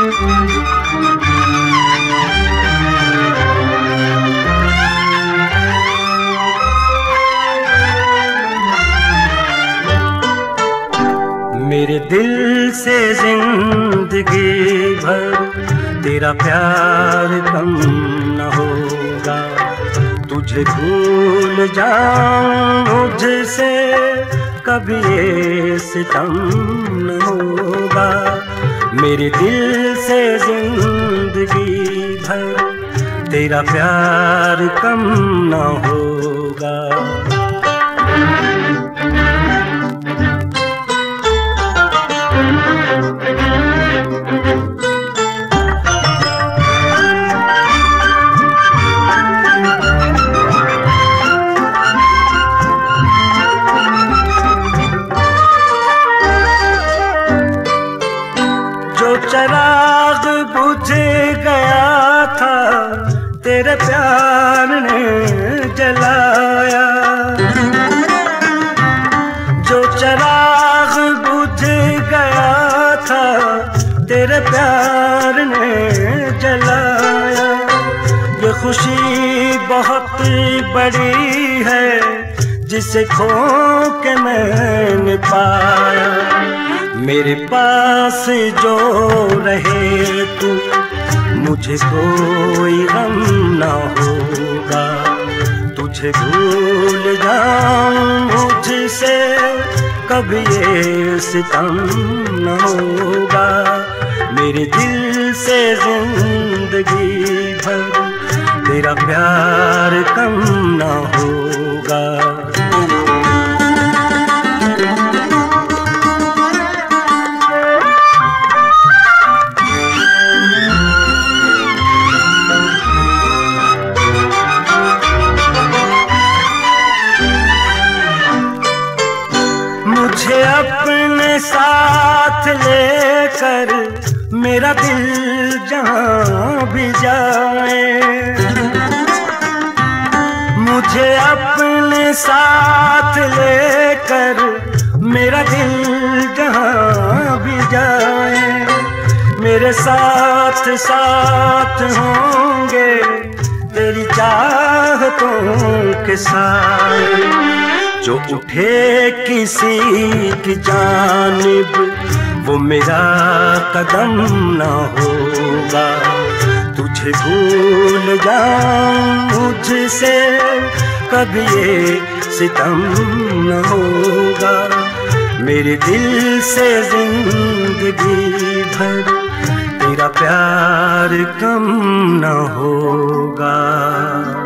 मेरे दिल से जिंदगी भर तेरा प्यार कम न होगा, तुझे भूल जाऊं मुझसे कभी ये सितम न होगा। मेरे दिल से जिंदगी भर तेरा प्यार कम न होगा। चराग बुझ गया था तेरे प्यार ने जलाया, जो चराग बुझ गया था तेरे प्यार ने जलाया। ये खुशी बहुत बड़ी है जिसे खो के मैंने पाया। मेरे पास जो रहे तू मुझे कोई गम ना होगा, तुझे भूल जाऊं मुझसे कभी ये सितम न होगा। मेरे दिल से जिंदगी भर तेरा प्यार कम न होगा। मुझे अपने साथ लेकर मेरा दिल जहाँ भी जाए, मुझे अपने साथ लेकर मेरा दिल जहाँ भी जाए। मेरे साथ साथ होंगे तेरी चाहतों के साए। जो उठे किसी की जानिब वो मेरा कदम न होगा, तुझे भूल जाऊं मुझसे कभी ये सितम न होगा। मेरे दिल से जिंदगी भर तेरा प्यार कम न होगा।